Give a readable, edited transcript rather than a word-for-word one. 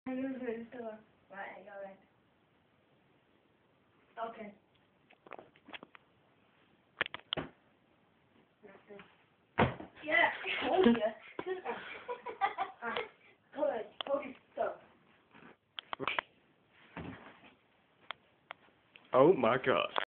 I'm going to the store. Right, I got it. Okay. Yeah, I told you. Hold your stuff. Oh my God.